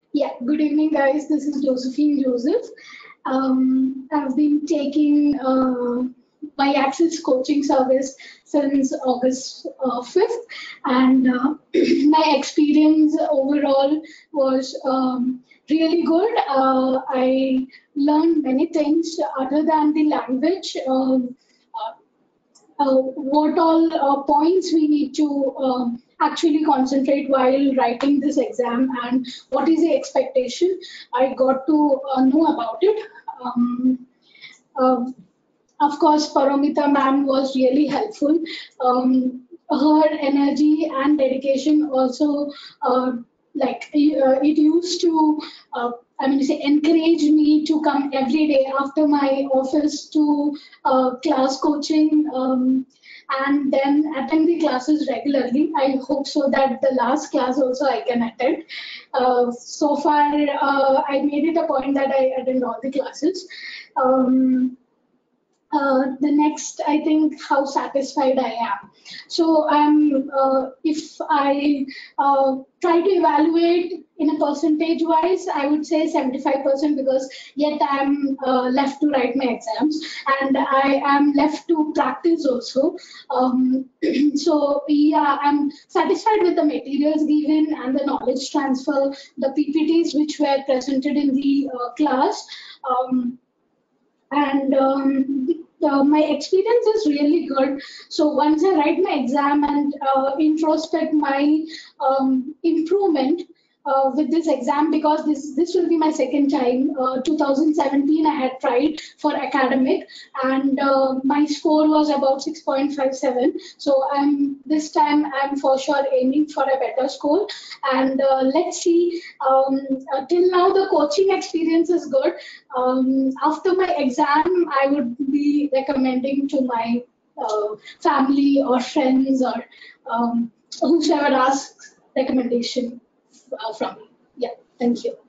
Yeah, good evening, guys. This is Josephine Joseph. I've been taking my Access coaching service since August 5th, and my experience overall was really good. I learned many things other than the language. What all points we need to actually concentrate while writing this exam and what is the expectation. I got to know about it. Um, uh, of course, Paramita ma'am was really helpful. Her energy and dedication also, it used to, encourage me to come every day after my office to class coaching. And then attend the classes regularly. I hope so that the last class also I can attend. So far, I made it a point that I attend all the classes. Um, the next, I think, how satisfied I am. So if I try to evaluate in a percentage wise, I would say 75% because yet I'm left to write my exams and I am left to practice also. So yeah, I'm satisfied with the materials given and the knowledge transfer, the PPTs which were presented in the class. And my experience is really good. So once I write my exam and introspect my improvement with this exam, because this will be my second time. 2017 I had tried for academic, and my score was about 6.57. So this time I'm for sure aiming for a better score. And let's see. Till now the coaching experience is good. After my exam, I would be recommending to my family or friends or whosoever asks recommendation from me. Yeah, thank you.